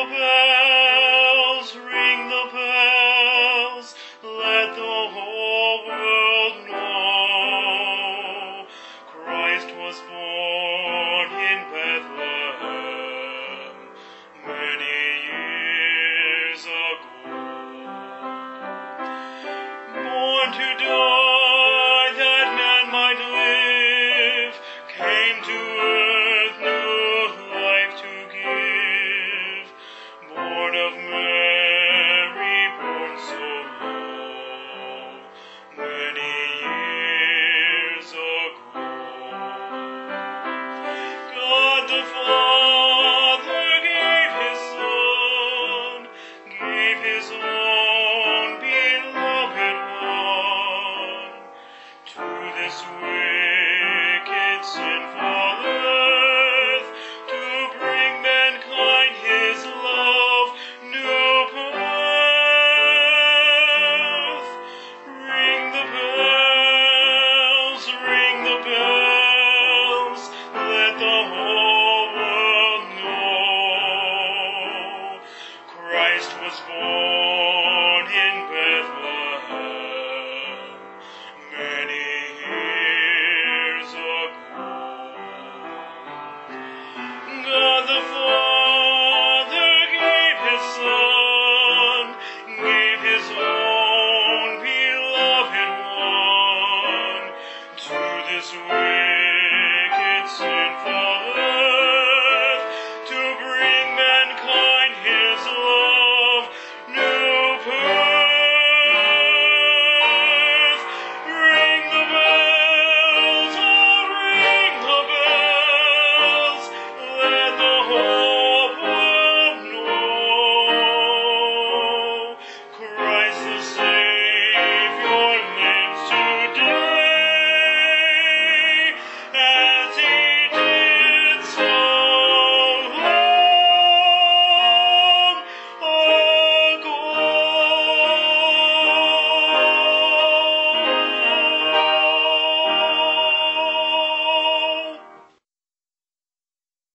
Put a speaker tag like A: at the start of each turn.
A: the bells, let the whole world know. Christ was born in Bethlehem many years ago. Born to die that man might live, came to earth new life to give. Born of Mary, born so low, many years ago. God the Father gave his Son, gave his own beloved one, to this wicked, sinful